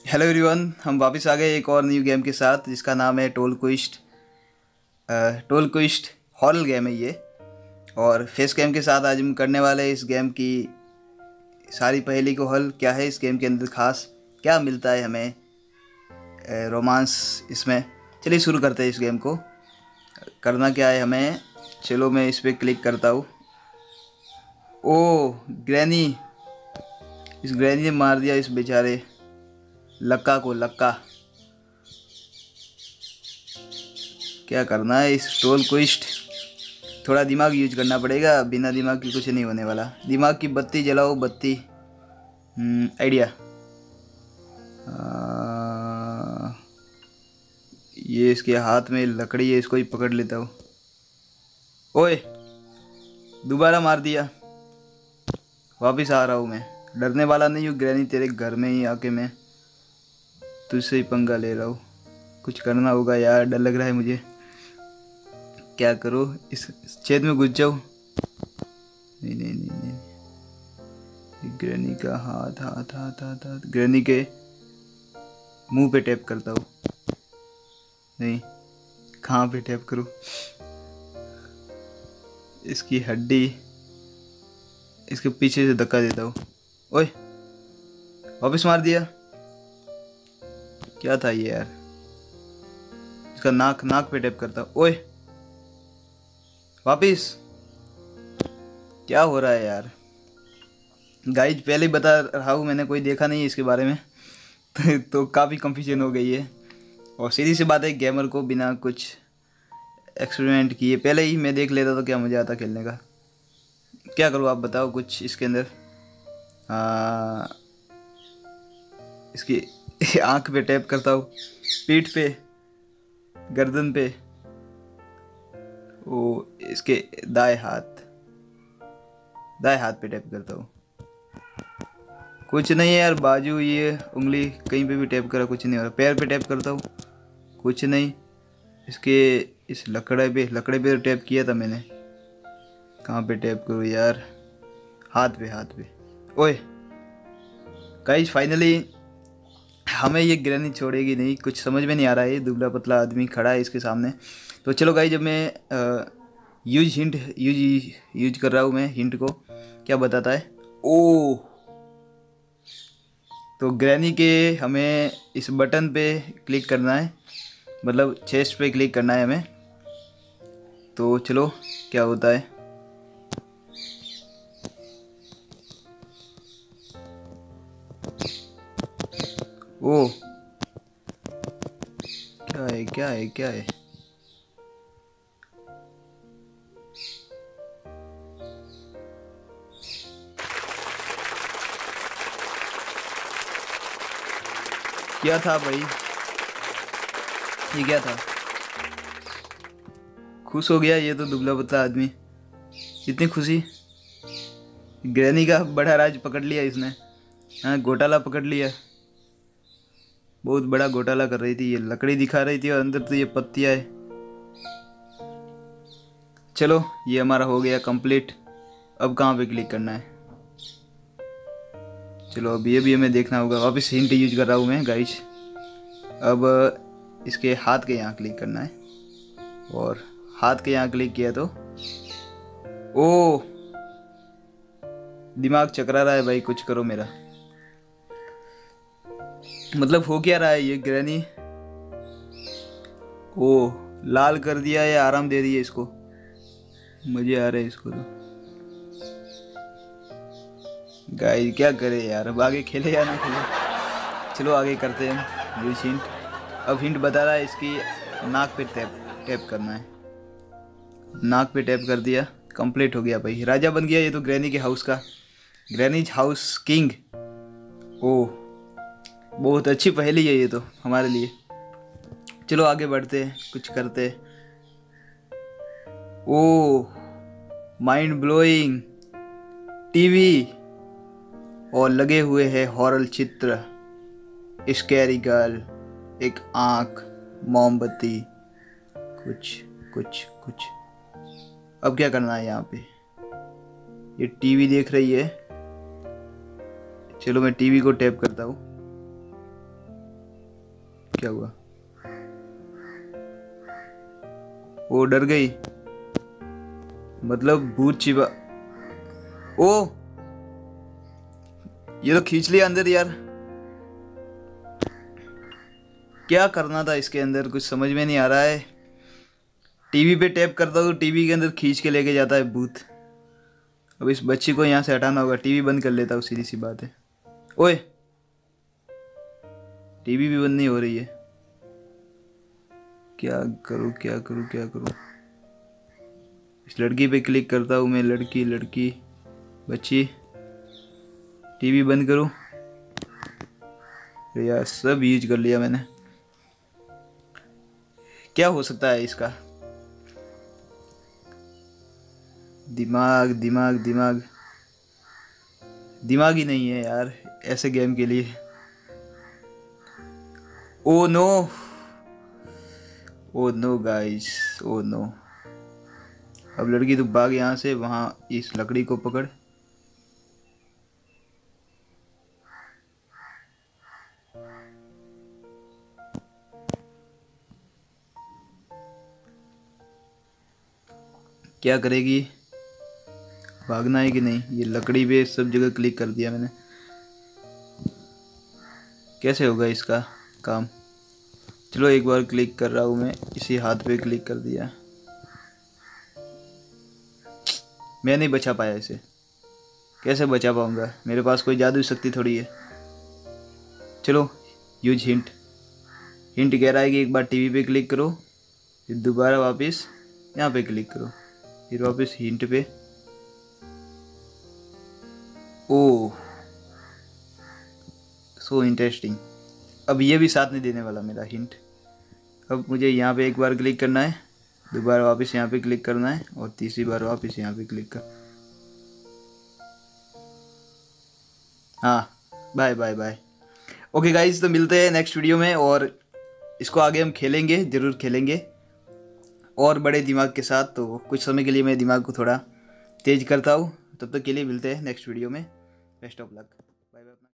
Hello everyone, हम वापस आ गए एक और न्यू गेम के साथ जिसका नाम है Troll Quest. Troll Quest horror game है ये। और फेस गेम के साथ आज हम करने वाले हैं इस गेम की सारी पहेली को हल। क्या है इस गेम के अंदर खास, क्या मिलता है हमें रोमांस इसमें। चलिए शुरू करते हैं इस गेम को। करना क्या है हमें, चलो मैं इस पर क्लिक करता हूँ। ओ ग्रैनी, इस ग्रैनी ने मार दिया इस बेचारे लक्का को। लक्का, क्या करना है इस टोल क्विस्ट। थोड़ा दिमाग यूज करना पड़ेगा, बिना दिमाग की कुछ नहीं होने वाला। दिमाग की बत्ती जलाओ, बत्ती। आइडिया। ये इसके हाथ में लकड़ी है, इसको ही पकड़ लेता हूँ। ओए, दोबारा मार दिया। वापिस आ रहा हूँ मैं, डरने वाला नहीं हूँ ग्रैनी। तेरे घर में ही आके मैं तुझसे ही पंगा ले रहा हूँ। कुछ करना होगा यार, डर लग रहा है मुझे। क्या करूँ, इस छेद में घुस जाऊँ? नहीं नहीं नहीं नहीं, ग्रैनी का हाथ हाथ हाथ हाथ हाथ, ग्रैनी के मुंह पे टैप करता हूँ। नहीं, कहाँ पे टैप करूँ? इसकी हड्डी, इसके पीछे से धक्का देता हूँ। ओए, वापस मार दिया। क्या था ये यार? इसका नाक, नाक पे टैप करता हूँ। ओए, वापिस। क्या हो रहा है यार? गाइज पहले ही बता रहा हूँ, मैंने कोई देखा नहीं है इसके बारे में। तो काफ़ी कंफ्यूजन हो गई है। और सीधी सी बात है, गेमर को बिना कुछ एक्सपेरिमेंट किए पहले ही मैं देख लेता तो क्या मज़ा आता खेलने का। क्या करूँ आप बताओ कुछ इसके अंदर। इसकी आंख पे टैप करता हूँ, पीठ पे, गर्दन पे, वो इसके दाएं हाथ, दाएं हाथ पे टैप करता हूँ। कुछ नहीं है यार, बाजू, ये उंगली कहीं पे भी टैप करा कुछ नहीं हो रहा। पैर पे टैप करता हूँ, कुछ नहीं। इसके इस लकड़े पे टैप किया था मैंने। कहाँ पे टैप करूँ यार? हाथ पे, हाथ पे। ओए गाइस, फाइनली हमें ये ग्रैनी छोड़ेगी नहीं। कुछ समझ में नहीं आ रहा है, ये दुबला पतला आदमी खड़ा है इसके सामने। तो चलो गाइस, जब मैं यूज कर रहा हूँ मैं हिंट को, क्या बताता है। ओ, तो ग्रैनी के हमें इस बटन पे क्लिक करना है, मतलब चेस्ट पे क्लिक करना है हमें। तो चलो क्या होता है। ओ, क्या है क्या है क्या है? क्या था भाई, ये क्या था? खुश हो गया ये तो दुबला पतला आदमी। इतनी खुशी, ग्रैनी का बड़ा राज पकड़ लिया इसने। हाँ, घोटाला पकड़ लिया। बहुत बड़ा घोटाला कर रही थी, ये लकड़ी दिखा रही थी और अंदर तो ये पत्तियां है। चलो ये हमारा हो गया कंप्लीट। अब कहाँ पे क्लिक करना है? चलो अब ये भी हमें देखना होगा। वापस हिंट यूज कर रहा हूँ मैं गाइस। अब इसके हाथ के यहाँ क्लिक करना है, और हाथ के यहाँ क्लिक किया तो ओ, दिमाग चकरा रहा है भाई, कुछ करो मेरा। मतलब हो क्या रहा है ये ग्रैनी? ओ, लाल कर दिया या आराम दे दिया इसको? मजे आ रहे हैं इसको तो। गाइस क्या करे यार, अब आगे खेले या ना खेले। चलो आगे करते हैं यूज हिंट। अब हिंट बता रहा है इसकी नाक पे टैप टैप करना है। नाक पे टैप कर दिया, कंप्लीट हो गया भाई, राजा बन गया ये तो ग्रैनी के हाउस का। Grannies house king. ओह, बहुत अच्छी पहेली है ये तो हमारे लिए। चलो आगे बढ़ते हैं, कुछ करते हैं। ओह, माइंड ब्लोइंग। टीवी, और लगे हुए हैं हॉरर चित्र, स्कैरी गर्ल, एक आंख, मोमबत्ती, कुछ कुछ कुछ। अब क्या करना है यहाँ पे? ये टीवी देख रही है। चलो मैं टीवी को टैप करता हूँ। क्या हुआ? वो डर गई, मतलब भूत छिपा। ओ, ये तो खींच लिया अंदर यार। क्या करना था इसके अंदर, कुछ समझ में नहीं आ रहा है। टीवी पे टैप करता हूँ, टीवी के अंदर खींच के लेके जाता है भूत। अब इस बच्ची को यहाँ से हटाना होगा। टीवी बंद कर लेता हूँ, सीधी सी बात है। ओए, टीवी भी बंद नहीं हो रही है। क्या करूँ क्या करूँ क्या करूँ? इस लड़की पे क्लिक करता हूँ मैं। लड़की लड़की बच्ची, टीवी बंद करूँ? यार सब यूज कर लिया मैंने। क्या हो सकता है इसका? दिमाग दिमाग दिमाग दिमाग ही नहीं है यार ऐसे गेम के लिए। Oh no, oh no guys, oh no. अब लड़की तू भाग यहाँ से, वहाँ इस लकड़ी को पकड़। क्या करेगी? भागना है कि नहीं? ये लकड़ी पे सब जगह क्लिक कर दिया मैंने। कैसे होगा इसका काम? चलो एक बार क्लिक कर रहा हूँ मैं। इसी हाथ पे क्लिक कर दिया। मैं नहीं बचा पाया इसे। कैसे बचा पाऊंगा? मेरे पास कोई जादू शक्ति थोड़ी है। चलो यूज हिंट। हिंट कह रहा है कि एक बार टीवी पे क्लिक करो, फिर दोबारा वापस यहाँ पे क्लिक करो, फिर वापस हिंट पे। Oh, so interesting. अब ये भी साथ नहीं देने वाला मेरा हिंट। अब मुझे यहाँ पे एक बार क्लिक करना है, दोबारा वापस यहाँ पे क्लिक करना है, और तीसरी बार वापस यहाँ पे क्लिक कर। हाँ, bye bye bye. Okay guys, तो मिलते हैं नेक्स्ट वीडियो में, और इसको आगे हम खेलेंगे, ज़रूर खेलेंगे और बड़े दिमाग के साथ। तो कुछ समय के लिए मैं दिमाग को थोड़ा तेज करता हूँ। तब तक के लिए मिलते हैं नेक्स्ट वीडियो में। Best of luck.